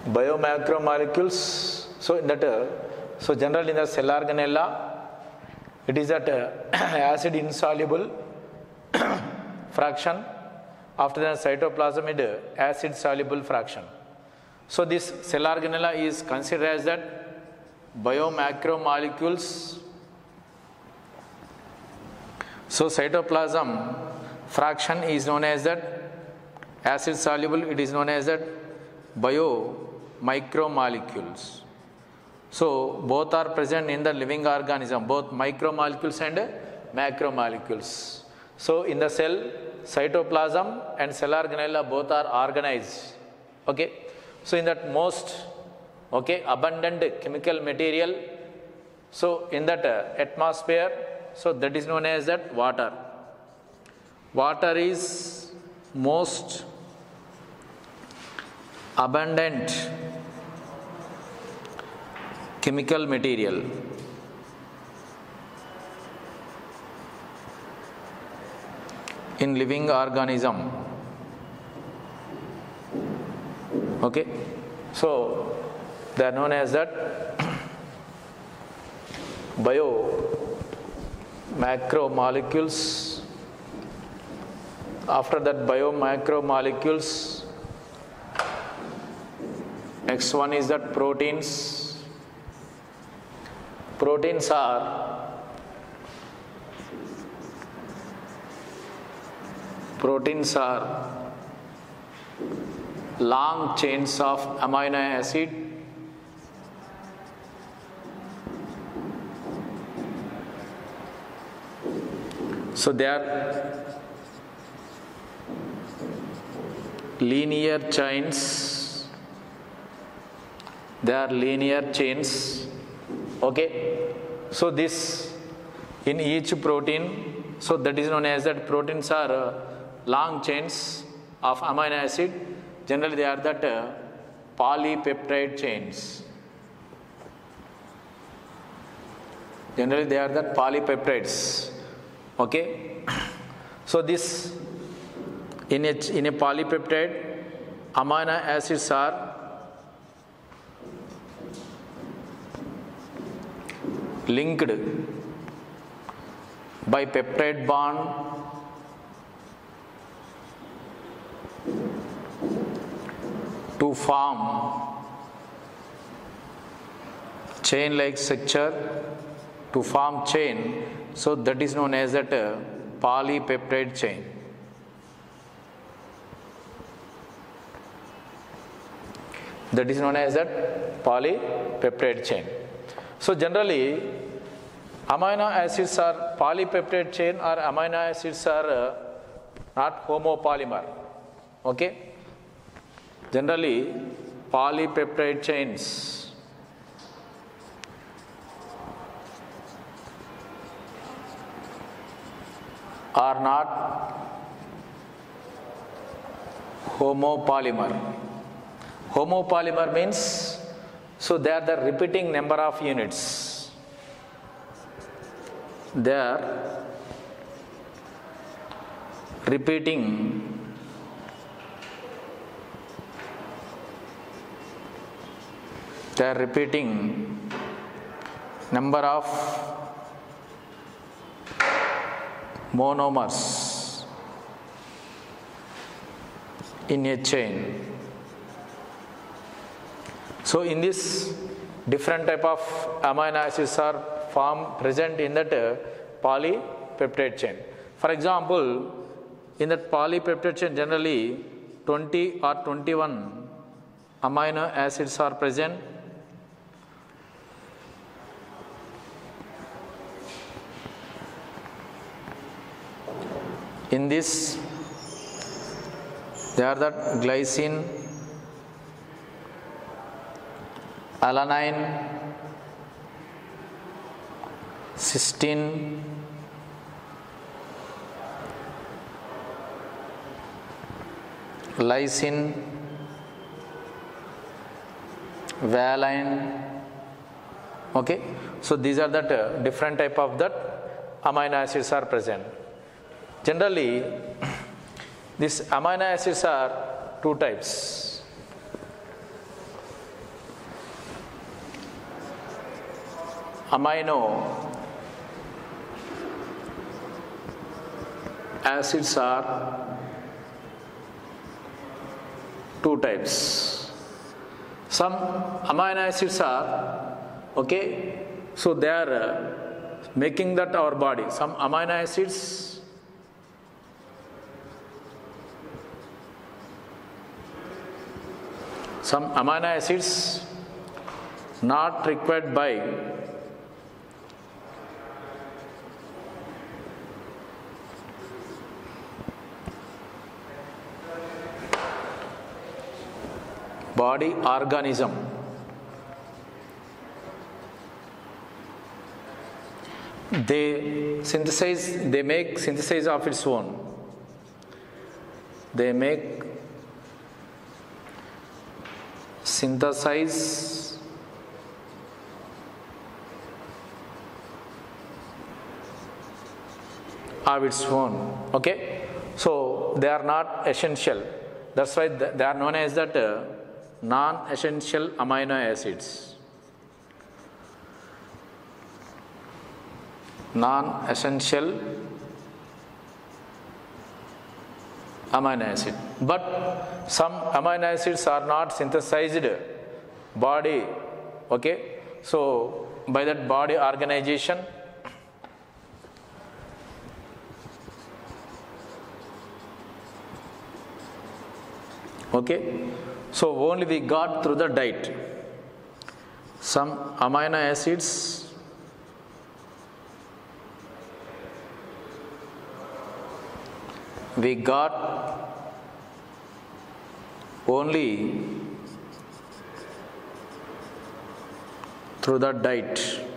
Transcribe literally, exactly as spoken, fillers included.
biomacromolecules. So in that, uh, so generally in the cell organella, it is that uh, acid insoluble fraction. After that, cytoplasm is uh, acid soluble fraction. So this cell organella is considered as that biomacromolecules. So cytoplasm fraction is known as that acid soluble, it is known as that biomicromolecules. So both are present in the living organism, both micromolecules and macromolecules. So in the cell, cytoplasm and cell organella both are organized. Okay. So in that most okay abundant chemical material, so in that uh, atmosphere, so that is known as that water. Water is most abundant chemical material. In living organism. Okay, so they are known as that biomacromolecules. After that biomacromolecules, next one is that proteins. Proteins are proteins are long chains of amino acid so they are linear chains they are linear chains okay so this in each protein so that is known as that proteins are uh, long chains of amino acid. Generally they are that uh, polypeptide chains. Generally they are that polypeptides. Okay. So this in a, in a polypeptide amino acids are linked by peptide bond to form chain like structure to form chain, so that is known as that uh, polypeptide chain. That is known as that polypeptide chain. So generally amino acids are polypeptide chain or amino acids are uh, not homopolymer. Okay. Generally polypeptide chains are not homopolymer. Homopolymer means so they are the repeating number of units. They are repeating they are repeating number of monomers in a chain. So in this different type of amino acids are formed present in that uh, polypeptide chain. For example, in that polypeptide chain generally twenty or twenty-one amino acids are present. In this, they are that glycine, alanine, cysteine, lysine, valine. Okay, so these are that uh, different type of that amino acids are present. Generally, these amino acids are two types. amino acids are two types. Some amino acids are, okay, so they are uh, making that our body. Some amino acids some amino acids not required by body organism. They synthesize, they make synthesis of its own. They make synthesize of its own. Okay, so they are not essential. That's why they are known as that uh, non-essential amino acids. Non-essential amino acid. But some amino acids are not synthesized body. Okay, so by that body organization, okay, so only we got through the diet. Some amino acids we got only through the diet.